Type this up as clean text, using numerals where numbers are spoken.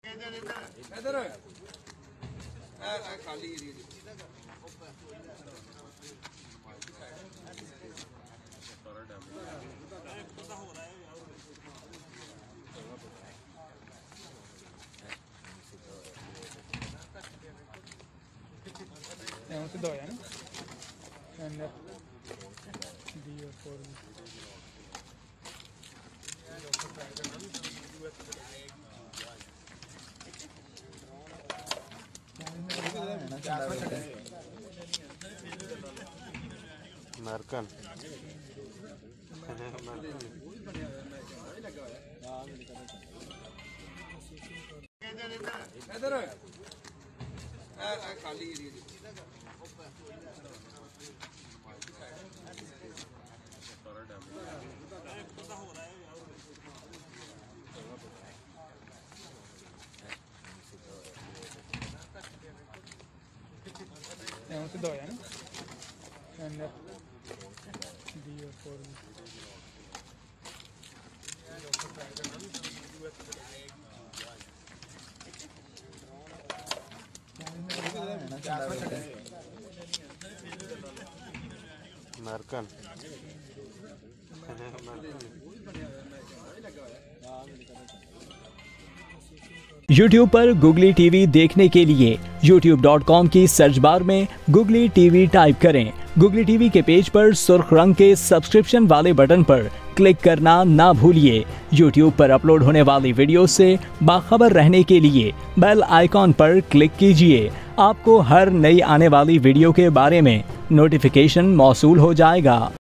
इधर खाली area to do ya, and D or 4. Narkan. इधर खाली area to do ya, and D or 4. Narkan. YouTube पर Googly TV देखने के लिए youtube.com की सर्च बार में गुगली टीवी टाइप करें। गुगली टीवी के पेज पर सुर्ख रंग के सब्सक्रिप्शन वाले बटन पर क्लिक करना ना भूलिए। YouTube पर अपलोड होने वाली वीडियो से बाखबर रहने के लिए बेल आइकॉन पर क्लिक कीजिए। आपको हर नई आने वाली वीडियो के बारे में नोटिफिकेशन मौसूल हो जाएगा।